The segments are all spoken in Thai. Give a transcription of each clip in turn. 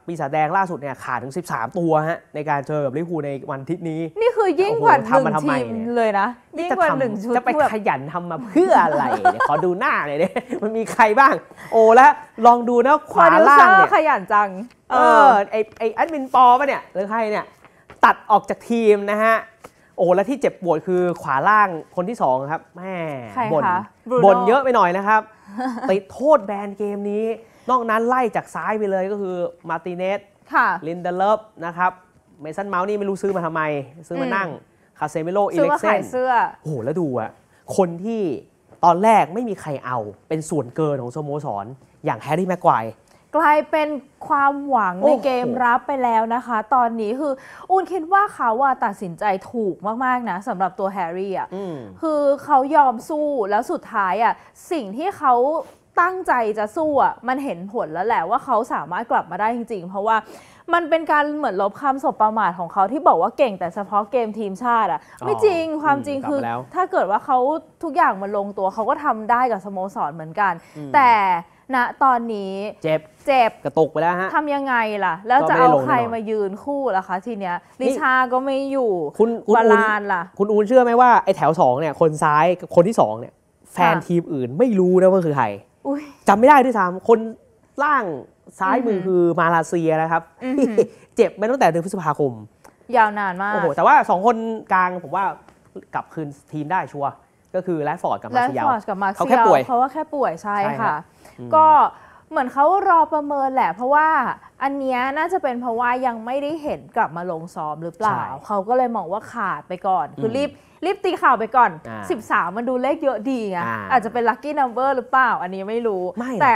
ปีศาจแดงล่าสุดเนี่ยขาดถึง13ตัวฮะในการเจอกับลิเวอร์พูลในวันอาทิตย์นี้นี่คือยิ่งกว่า1 ทีมเลยนะยิ่งกว่า1 ชุดจะไปขยันทำมาเพื่ออะไรเนี่ยขอดูหน้าหน่อยดิมันมีใครบ้างโอ้แล้วลองดูนะขวาล่างเนี่ยขยันจังไอแอดมินปอป่ะเนี่ยหรือใครเนี่ยตัดออกจากทีมนะฮะโอ้แล้วที่เจ็บปวดคือขวาล่างคนที่2ครับแม่บ่นเยอะไปหน่อยนะครับติดโทษแบนเกมนี้นอกนั้นไล่จากซ้ายไปเลยก็คือมาร์ติเนสลินเดเลฟนะครับเมสันเมาส์นี่ไม่รู้ซื้อมาทำไมซื้อมานั่งคาเซมิโลอิเล็กเซนโอ้โหแล้วดูอะคนที่ตอนแรกไม่มีใครเอาเป็นส่วนเกินของสโมสรอย่างแฮร์รี่แม็กไกวร์กลายเป็นความหวังในเกมรับไปแล้วนะคะตอนนี้คืออูนคิดว่าเขาตัดสินใจถูกมากๆนะสำหรับตัวแฮร์รี่อ่ะคือเขายอมสู้แล้วสุดท้ายอ่ะสิ่งที่เขาตั้งใจจะสู้อ่ะมันเห็นผลแล้วแหละว่าเขาสามารถกลับมาได้จริงๆเพราะว่ามันเป็นการเหมือนลบคำสบประมาทของเขาที่บอกว่าเก่งแต่เฉพาะเกมทีมชาติอ่ะไม่จริงความจริงคือถ้าเกิดว่าเขาทุกอย่างมันลงตัวเขาก็ทำได้กับสโมสรเหมือนกันแต่ณตอนนี้เจ็บกระตุกไปแล้วฮะทำยังไงล่ะแล้วจะเอาใครมายืนคู่ล่ะคะทีเนี้ยลิชาก็ไม่อยู่วาลานล่ะคุณอูนเชื่อไหมว่าไอ้แถว2เนี่ยคนซ้ายกับคนที่2เนี่ยแฟนทีมอื่นไม่รู้นะว่าคือใครจำไม่ได้ด้วยซ้ำคนล่างซ้ายมือคือมาเลเซียนะครับเจ็บมาตั้งแต่เดือนพฤษภาคมยาวนานมากโอ้โหแต่ว่า2คนกลางผมว่ากลับคืนทีมได้ชัวร์ก็คือแรดฟอร์ดกับมาร์เซียลเขาแค่ป่วยเพราะว่าแค่ป่วยใช่ค่ะก็เหมือนเขารอประเมินแหละเพราะว่าอันนี้น่าจะเป็นเพราะว่ายังไม่ได้เห็นกลับมาลงซ้อมหรือเปล่าเขาก็เลยมองว่าขาดไปก่อนคือรีบตีข่าวไปก่อน13มันดูเลขเยอะดีไงอาจจะเป็นลัคกี้นัมเบอร์หรือเปล่าอันนี้ไม่รู้แต่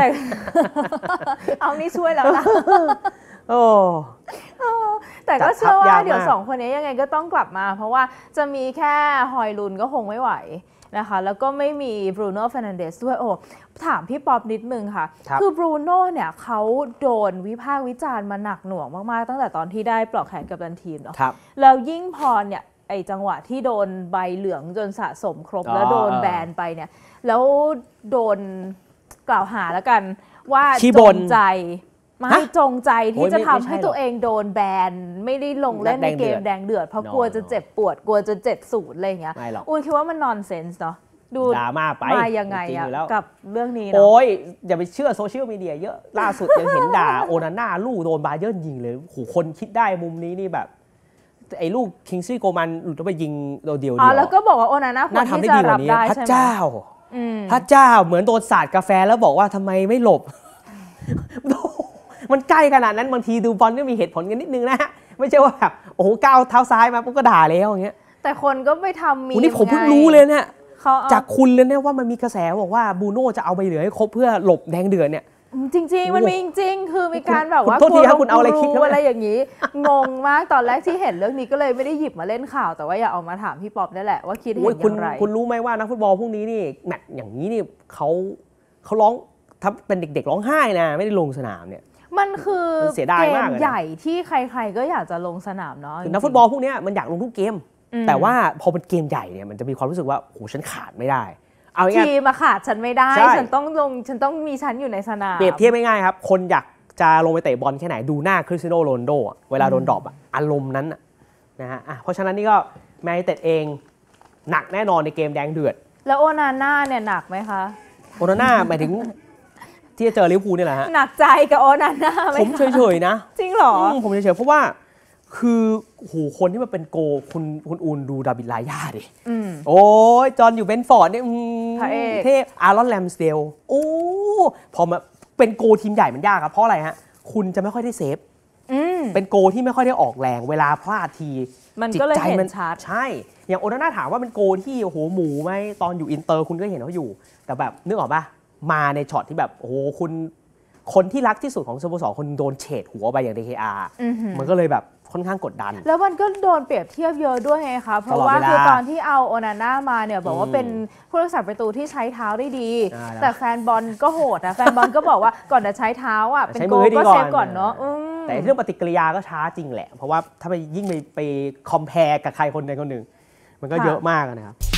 เอานี่ช่วยแล้วนะแต่ก็เชื่อว่าเดี๋ยว2คนนี้ยังไงก็ต้องกลับมาเพราะว่าจะมีแค่ฮอยลุนก็คงไม่ไหวนะคะแล้วก็ไม่มีบรูโน่เฟร์นันเดสด้วยโอ้ถามพี่ป๊อบนิดนึงค่ะคือบรูโน่เนี่ยเขาโดนวิพากษ์วิจารณ์มาหนักหน่วงมากๆตั้งแต่ตอนที่ได้ปลอกแขนกัปตันทีมเนาะแล้วยิ่งพอเนี่ยไอจังหวะที่โดนใบเหลืองจนสะสมครบแล้วโดนแบนไปเนี่ยแล้วโดนกล่าวหาแล้วกันว่าจงใจไม่จงใจที่จะทำให้ตัวเองโดนแบนไม่ได้ลงเล่นในเกมแดงเดือดเพราะกลัวจะเจ็บปวดกลัวจะ7-0อะไรอย่างเงี้ยอุ้ยคิดว่ามันนอนเซนส์เนาะดูดราม่าไปมายังไงอะกับเรื่องนี้โอ้ยอย่าไปเชื่อโซเชียลมีเดียเยอะล่าสุดยังเห็นด่าโอนาน่าลูกโดนบาเยิร์นยิงเลยโหคนคิดได้มุมนี้นี่แบบไอ้ลูกคิงซี่โกมันหลุดไปยิงเดียวแล้วก็บอกว่าโอนาน่าควรที่จะรับได้ใช่ไหมพระเจ้าเหมือนโดนสาดกาแฟแล้วบอกว่าทำไมไม่หลบมันใกล้ขนาดนั้นบางทีดูบอลก็มีเหตุผลกันนิดนึงนะฮะไม่ใช่ว่าแบบโอ้โหก้าวเท้าซ้ายมาปุ๊บก็ด่าแล้วอย่างเงี้ยแต่คนก็ไปทำมีนี่ผมเพิ่งรู้เลยเนี่ยจากคุณเลยเนี่ยว่ามันมีกระแสบอกว่าบูโน่จะเอาใบเหลืองให้ครบเพื่อหลบแดงเดือดเนี่ยจริงๆมันมีจริงๆคือมีการแบบว่าคุณเอาอะไรคิดอะไรอย่างนี้งงมากตอนแรกที่เห็นเรื่องนี้ก็เลยไม่ได้หยิบมาเล่นข่าวแต่ว่าอยากเอามาถามพี่ป๊อบนั่นแหละว่าคิดเห็นอย่างไรคุณรู้ไหมว่านักฟุตบอลพวกนี้นี่แมตช์อย่างนี้นี่เขาร้องถ้าเป็นเด็กๆร้องไห้นะไม่ได้ลงสนามเนี่ยมันคือเกมใหญ่ที่ใครๆก็อยากจะลงสนามเนาะนักฟุตบอลพวกนี้มันอยากลงทุกเกมแต่ว่าพอเป็นเกมใหญ่เนี่ยมันจะมีความรู้สึกว่าโหฉันขาดไม่ได้เอาทีมาขาดฉันไม่ได้ฉันต้องลงฉันต้องมีฉันอยู่ในสนามเปรียบเทียบง่ายๆครับคนอยากจะลงไปเตะบอลแค่ไหนดูหน้าคริสเตียโนโรนัลโดเวลาโดนดรอปอารมณ์นั้นนะฮะเพราะฉะนั้นนี่ก็แมนยูไนเต็ดเองหนักแน่นอนในเกมแดงเดือดแล้วโอนาน่าเนี่ยหนักไหมคะโอนาน่าหมายถึงที่จะเจอลิเวอร์พูลนี่แหละฮะหนักใจกับโอนาน่าไหมผมเฉยๆนะจริงเหรอผมเฉยๆเพราะว่าคือโหคนที่มาเป็นโกคุณอูนดูดาวิดลายาดิโอ้ยจอห์นอยู่เบนฟอร์ดเนี่ยเทพอารอนแรมสเดลโอ้พอมาเป็นโกทีมใหญ่มันยากครับเพราะอะไรฮะคุณจะไม่ค่อยได้เซฟเป็นโกที่ไม่ค่อยได้ออกแรงเวลาพลาดทีมันก็เลยเห็นชัดใช่อย่างโอนาน่าถามว่าเป็นโกที่โอ้โหหมูไหมตอนอยู่อินเตอร์คุณก็เห็นเขาอยู่แต่แบบนึกออกป่ะมาในช็อตที่แบบโอ้โหคนที่รักที่สุดของสโมสรคนโดนเฉดหัวไปอย่าง DKR มันก็เลยแบบค่อนข้างกดดันแล้วมันก็โดนเปรียบเทียบเยอะด้วยไงคะเพราะว่าคือตอนที่เอาโอนาน่ามาเนี่ยบอกว่าเป็นผู้รักษาประตูที่ใช้เท้าได้ดีแต่แฟนบอลก็โหดนะแฟนบอลก็บอกว่าก่อนจะใช้เท้าอ่ะเป็นโกก็เซฟก่อนเนาะแต่เรื่องปฏิกิริยาก็ช้าจริงแหละเพราะว่าถ้าไปยิ่งไปคอมเพลกับใครคนใดคนหนึ่งมันก็เยอะมากนะครับ